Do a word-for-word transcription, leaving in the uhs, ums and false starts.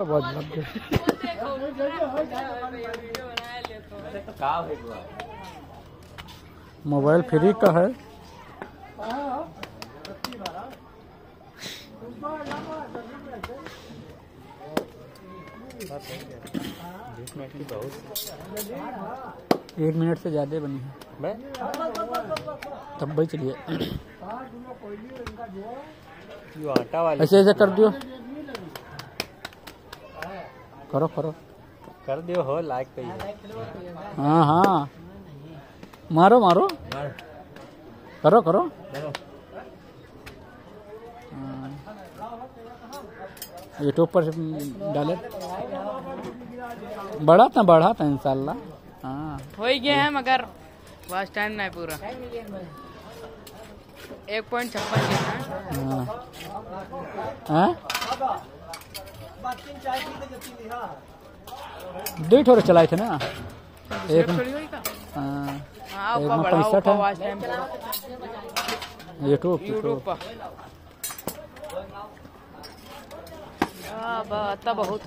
बहुत लग गए। मोबाइल फ्री का है। एक मिनट से ज्यादा बनी है तब भाई चलिए। ऐसे ऐसे कर दियो, करो करो कर दियो हो लाइक पे। हाँ हाँ मारो मारो करो करो। यूट्यूब पर डाले बढ़ा था बढ़ा था इंशाल्लाह। हाँ हो ही गया है मगर बस स्टैंड नहीं पूरा एक पॉइंट छप्पन के हाँ दो ठोर चलाए थे ना एक में पैंसठ है यूट्यूब यूट्यूब पर बहुत